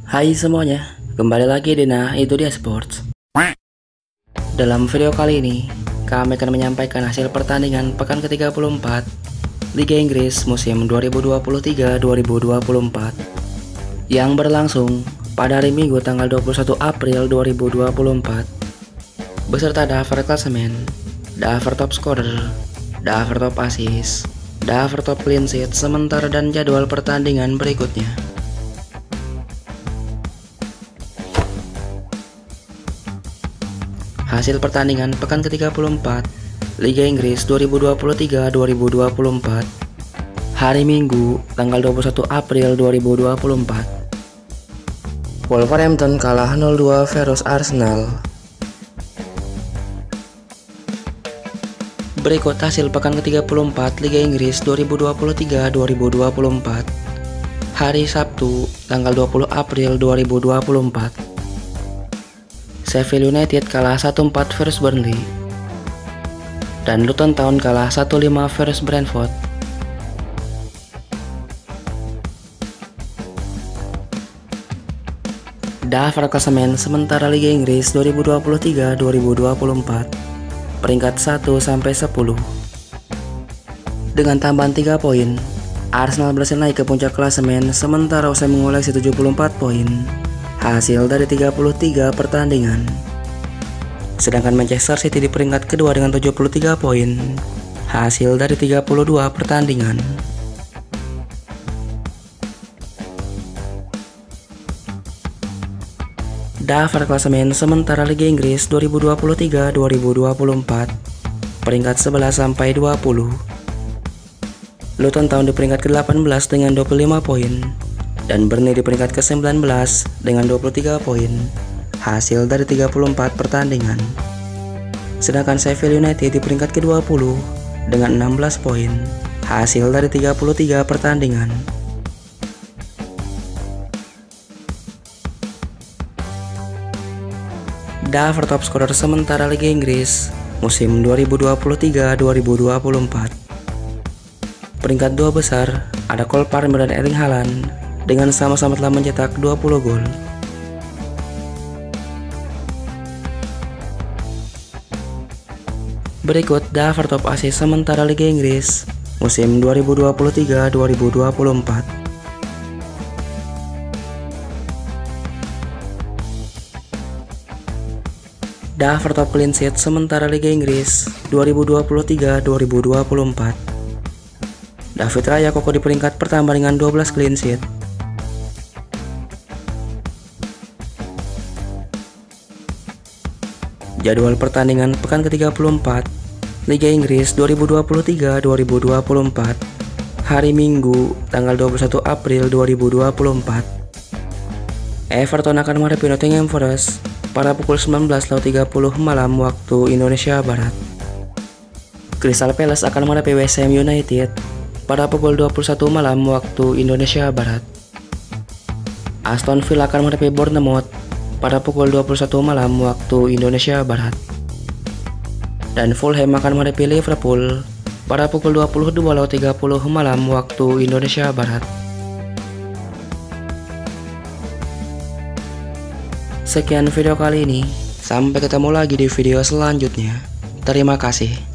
Hai semuanya, kembali lagi di Itu Dia Sports. Dalam video kali ini, kami akan menyampaikan hasil pertandingan pekan ke-34 Liga Inggris musim 2023-2024 yang berlangsung pada hari Minggu tanggal 21 April 2024 beserta daftar klasemen, daftar top scorer, daftar top assist, daftar top clean sheet sementara dan jadwal pertandingan berikutnya. Hasil pertandingan pekan ke-34 Liga Inggris 2023-2024 hari Minggu tanggal 21 April 2024. Wolverhampton kalah 0-2 versus Arsenal. Berikut hasil pekan ke-34 Liga Inggris 2023-2024 hari Sabtu tanggal 20 April 2024. Sheffield United kalah 1-4 versus Burnley, dan Luton Town kalah 1-5 versus Brentford. Daftar klasemen sementara Liga Inggris 2023-2024 peringkat 1 sampai 10. Dengan tambahan 3 poin, Arsenal berhasil naik ke puncak klasemen sementara usai mengoleksi 74 poin hasil dari 33 pertandingan. Sedangkan Manchester City di peringkat kedua dengan 73 poin hasil dari 32 pertandingan. Daftar klasemen sementara Liga Inggris 2023-2024 peringkat 11 sampai 20. Luton Town di peringkat ke-18 dengan 25 poin dan Burnley di peringkat ke-19 dengan 23 poin hasil dari 34 pertandingan. Sedangkan Sheffield United di peringkat ke-20 dengan 16 poin hasil dari 33 pertandingan. Daftar top scorer sementara Liga Inggris musim 2023-2024. Peringkat 2 besar ada Cole Palmer dan Erling Haaland dengan sama-sama telah mencetak 20 gol. Berikut daftar top assist sementara Liga Inggris musim 2023-2024. Daftar top clean sheet sementara Liga Inggris 2023-2024. David Raya kokoh di peringkat pertama dengan 12 clean sheet. Jadwal pertandingan pekan ke-34 Liga Inggris 2023-2024 hari Minggu tanggal 21 April 2024. Everton akan menghadapi Nottingham Forest pada pukul 19.30 malam waktu Indonesia Barat. Crystal Palace akan menghadapi West Ham United pada pukul 21 malam waktu Indonesia Barat. Aston Villa akan menghadapi Bournemouth pada pukul 21 malam waktu Indonesia Barat. Dan Fulham akan menghadapi Liverpool pada pukul 22.30 malam waktu Indonesia Barat. Sekian video kali ini, sampai ketemu lagi di video selanjutnya. Terima kasih.